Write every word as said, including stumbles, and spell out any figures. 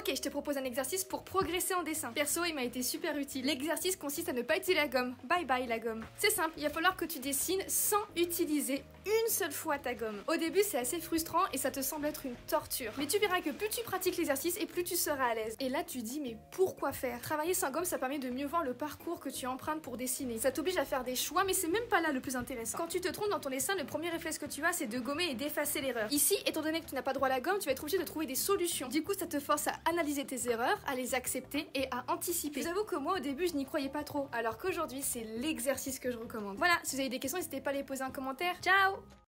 Ok, je te propose un exercice pour progresser en dessin. Perso, il m'a été super utile. L'exercice consiste à ne pas utiliser la gomme. Bye bye la gomme. C'est simple, il va falloir que tu dessines sans utiliser une seule fois ta gomme. Au début, c'est assez frustrant et ça te semble être une torture. Mais tu verras que plus tu pratiques l'exercice et plus tu seras à l'aise. Et là, tu dis, mais pourquoi faire? Travailler sans gomme, ça permet de mieux voir le parcours que tu empruntes pour dessiner. Ça t'oblige à faire des choix, mais c'est même pas là le plus intéressant. Quand tu te trompes dans ton dessin, le premier réflexe que tu as, c'est de gommer et d'effacer l'erreur. Ici, étant donné que tu n'as pas droit à la gomme, tu vas être obligé de trouver des solutions. Du coup, ça te force à analyser tes erreurs, à les accepter et à anticiper. Je vous avoue que moi, au début, je n'y croyais pas trop, alors qu'aujourd'hui, c'est l'exercice que je recommande. Voilà, si vous avez des questions, n'hésitez pas à les poser en commentaire. Ciao!